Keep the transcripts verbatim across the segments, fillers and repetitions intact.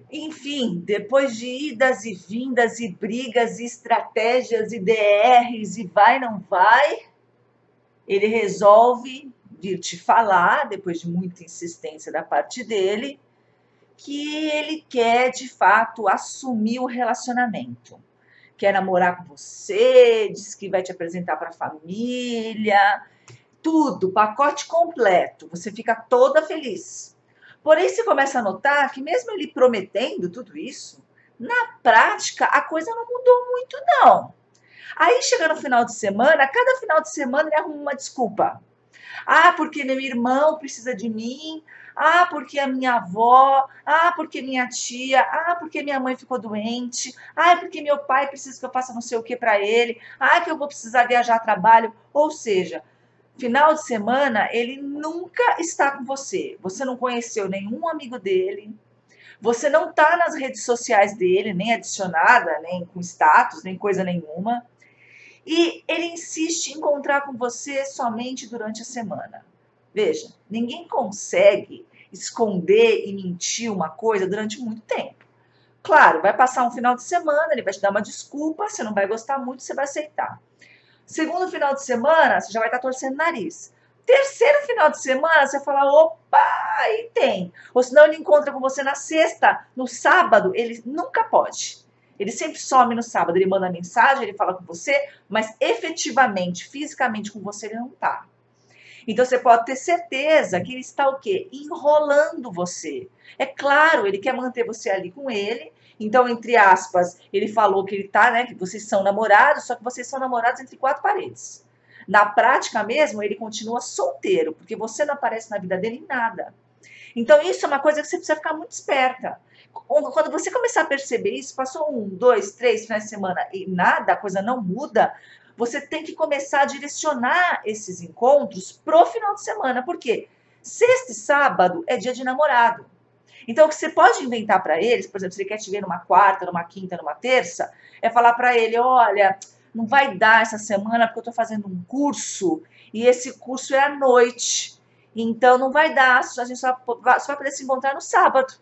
Enfim, depois de idas e vindas e brigas e estratégias e D Rs e vai, não vai, ele resolve vir te falar, depois de muita insistência da parte dele, que ele quer, de fato, assumir o relacionamento. Quer namorar com você, diz que vai te apresentar para a família, tudo, pacote completo. Você fica toda feliz. Porém, você começa a notar que mesmo ele prometendo tudo isso, na prática a coisa não mudou muito, não. Aí chega no final de semana, cada final de semana ele arruma uma desculpa. Ah, porque meu irmão precisa de mim. Ah, porque a minha avó. Ah, porque minha tia. Ah, porque minha mãe ficou doente. Ah, porque meu pai precisa que eu faça não sei o que para ele. Ah, que eu vou precisar viajar a trabalho. Ou seja, final de semana ele nunca está com você. Você não conheceu nenhum amigo dele. Você não está nas redes sociais dele, nem adicionada, nem com status, nem coisa nenhuma. E ele insiste em encontrar com você somente durante a semana. Veja, ninguém consegue esconder e mentir uma coisa durante muito tempo. Claro, vai passar um final de semana, ele vai te dar uma desculpa, você não vai gostar muito, você vai aceitar. Segundo final de semana, você já vai estar torcendo o nariz. Terceiro final de semana, você fala, opa, aí tem. Ou senão ele encontra com você na sexta, no sábado, ele nunca pode. Ele sempre some no sábado, ele manda mensagem, ele fala com você, mas efetivamente, fisicamente com você, ele não tá. Então você pode ter certeza que ele está o quê? Enrolando você. É claro, ele quer manter você ali com ele. Então, entre aspas, ele falou que ele tá, né? Que vocês são namorados, só que vocês são namorados entre quatro paredes. Na prática mesmo, ele continua solteiro, porque você não aparece na vida dele em nada. Então, isso é uma coisa que você precisa ficar muito esperta. Quando você começar a perceber isso, passou um, dois, três finais de semana e nada, a coisa não muda, você tem que começar a direcionar esses encontros pro final de semana. Por quê? Sexta e sábado é dia de namorado. Então, o que você pode inventar para eles, por exemplo, se ele quer te ver numa quarta, numa quinta, numa terça, é falar para ele, olha, não vai dar essa semana porque eu estou fazendo um curso e esse curso é à noite. Então, não vai dar, a gente só vai poder se encontrar no sábado.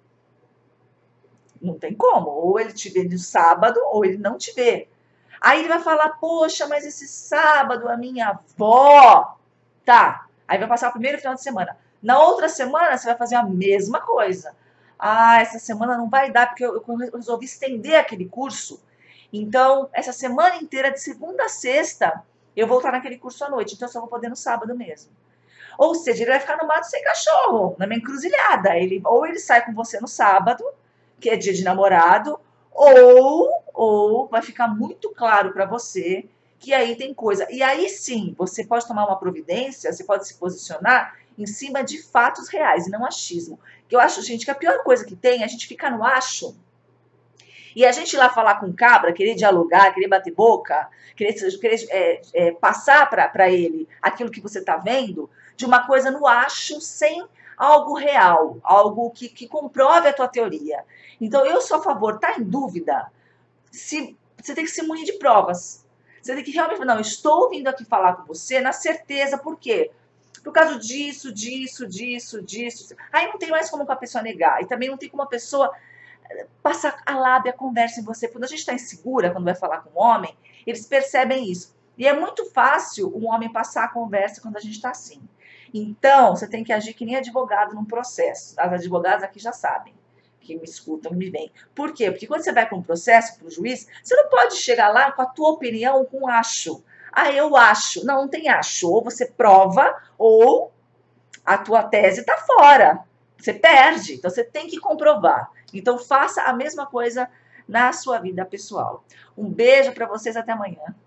Não tem como. Ou ele te vê no sábado, ou ele não te vê. Aí ele vai falar, poxa, mas esse sábado a minha avó... Tá, aí vai passar o primeiro final de semana. Na outra semana, você vai fazer a mesma coisa. Ah, essa semana não vai dar, porque eu, eu resolvi estender aquele curso. Então, essa semana inteira, de segunda a sexta, eu vou estar naquele curso à noite. Então, eu só vou poder no sábado mesmo. Ou seja, ele vai ficar no mato sem cachorro, na minha encruzilhada. Ele, ou ele sai com você no sábado, que é dia de namorado, ou, ou vai ficar muito claro para você que aí tem coisa. E aí sim, você pode tomar uma providência, você pode se posicionar em cima de fatos reais e não achismo. Que eu acho, gente, que a pior coisa que tem é a gente ficar no acho. E a gente ir lá falar com o cabra, querer dialogar, querer bater boca, querer, querer é, é, passar para ele aquilo que você está vendo, de uma coisa no acho, sem algo real, algo que, que comprove a tua teoria. Então, eu sou a favor, tá em dúvida? Se, você tem que se munir de provas. Você tem que realmente falar, não, estou vindo aqui falar com você na certeza, por quê? Por causa disso, disso, disso, disso. Aí não tem mais como a pessoa negar. E também não tem como a pessoa passar a lábia, a conversa em você. Quando a gente está insegura, quando vai falar com um homem, eles percebem isso. E é muito fácil um homem passar a conversa quando a gente está assim. Então, você tem que agir que nem advogado num processo. As advogadas aqui já sabem, que me escutam e me veem. Por quê? Porque quando você vai para um processo, para o juiz, você não pode chegar lá com a tua opinião, com um acho. Ah, eu acho. Não, não tem acho. Ou você prova, ou a tua tese está fora. Você perde. Então, você tem que comprovar. Então, faça a mesma coisa na sua vida pessoal. Um beijo para vocês, até amanhã.